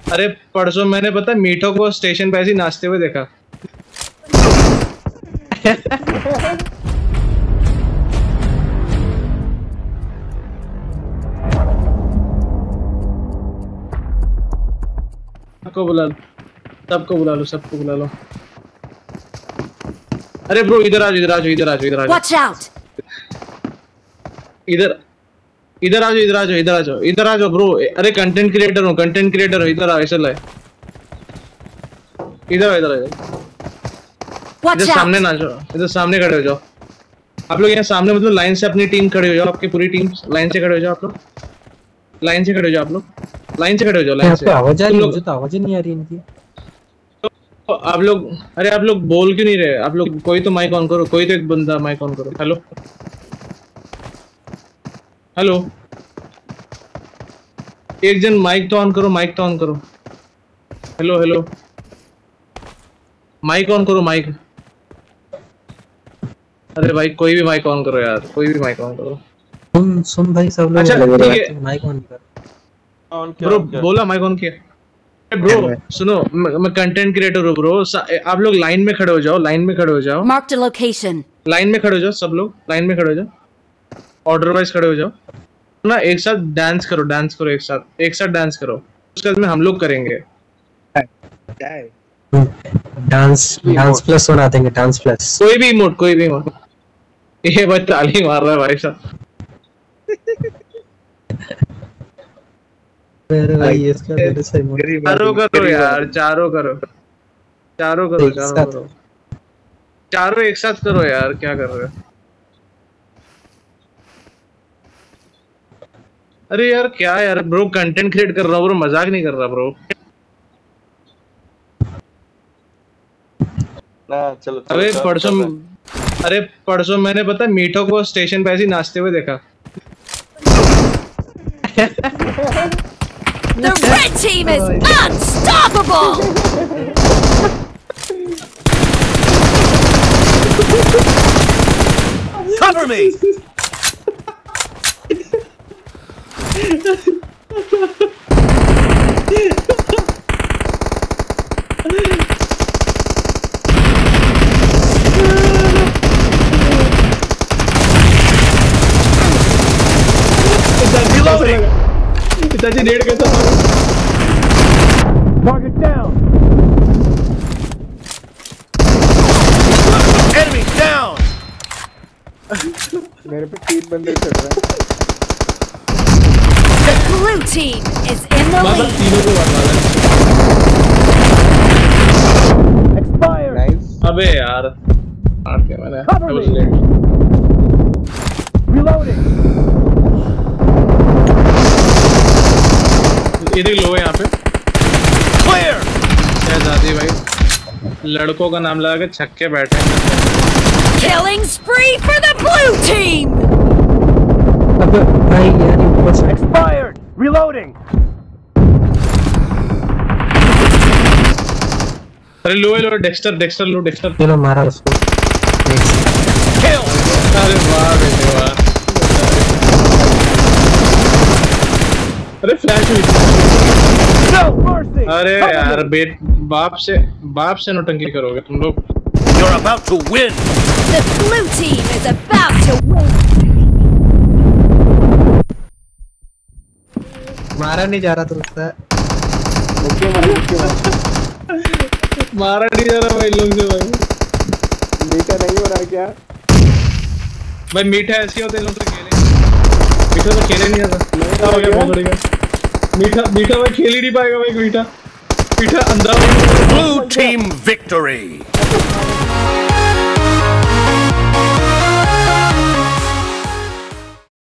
अरे परसों मैंने पता मीठो को स्टेशन पे ऐसे नाचते हुए देखा। सबको बुला लो, सबको बुला लो, सबको बुला लो। अरे ब्रो इधर आ जाओ, इधर आ जाओ, इधर आ जाओ, इधर आ जाओ। Watch out! इधर इधर आ जाओ, इधर आ जाओ, इधर आ जाओ, इधर आ जाओ ब्रो। अरे कंटेंट क्रिएटर हूँ, कंटेंट क्रिएटर हूँ। इधर आ, ऐसा लाए। इधर इधर इधर सामने ना जाओ, इधर सामने खड़े हो जाओ आप लोग। यहाँ सामने मतलब लाइन से अपनी टीम खड़े हो जाओ, आपकी पूरी टीम लाइन से खड़े हो जाओ आप लोग। लाइन से खड़े हो जाओ आप लोग, लाइन से खड़े हो जाओ, लाइन से। आवाज आ रही है? मुझे तो आवाज ही नहीं आ रही इनकी। तो आप लोग, अरे आप लोग बोल क्यों नहीं रहे? आप लोग कोई तो माइक ऑन करो, कोई तो एक बंदा माइक ऑन करो। हेलो हेलो, एक जन माइक तो ऑन करो, माइक तो ऑन करो। हेलो हेलो, माइक ऑन करो, माइक। अरे भाई कोई भी माइक ऑन करो यार, कोई भी माइक ऑन करो। सुन भाई सब लोग। अच्छा ठीक है, माइक ऑन कर। ब्रो बोला माइक ऑन किया। ब्रो सुनो, मैं कंटेंट क्रिएटर हूँ ब्रो। आप लोग लाइन में खड़े हो जाओ, लाइन में खड़े हो जाओ। Marked a location. लाइन में खड़े हो जाओ, सब लोग लाइन में खड़े हो जाओ, ऑर्डर वाइज खड़े हो जाओ ना। एक साथ डांस करो, डांस करो, एक साथ, एक साथ डांस करो। उसके बाद में हम लोग करेंगे डांस। डांस प्लस बना देंगे, डांस प्लस। कोई भी इमोट, कोई भी इमोट। ये भाई ताली मार रहा है भाई साहब। अरे भाई इसका मेरे से इमोट। चारों करो यार, चारों करो, चारों करो, चारों करो, चारों एक साथ करो यार। क्या कर रहे हो? अरे यार क्या यार ब्रो, कंटेंट क्रिएट कर रहा हूँ ब्रो, मजाक नहीं कर रहा ब्रो। ना चलो, अरे परसों, अरे परसों मैंने पता मीठो को स्टेशन पे ऐसे नाचते हुए देखा। The red team is unstoppable! Cover me! पिताजी डेढ़ कैसा Target down! Enemy down! मेरे पे 3 बंदे चढ़ रहे हैं। The blue team is in the lead. तीनों को मारना है। Expired! Nice. अबे यार मार दिया मैंने। Cover me. Reloading! इधर लो है यहाँ पे। Clear! शहजादी भाई लड़कों का नाम लगा के छक्के बैठे हैं। Killing spree for the blue team! अबे भाई यार ऊपर से। Expired! Reloading! अरे लो है, लो डेक्स्टर, डेक्स्टर लो, डेक्स्टर। चलो मारा उसको। Kill! अरे वाह बेटे वाह। अरे फ्लैश हुई। No mercy! अरे यार बाप से नौटंकी करोगे तुम लोग। You're about to win! The blue team is about to win! मारा नहीं जा रहा तो उसका। मारा नहीं जा रहा भाई लोग से भाई। मीठा नहीं हो रहा क्या? भाई मीठा ऐसे होते हैं लोग तो खेले। मीठा तो खेले नहीं जाता। हो गया बहुत बढ़िया। मीठा भाई खेल ही नहीं पाएगा भाई। मीठा अंधा। Blue team victory!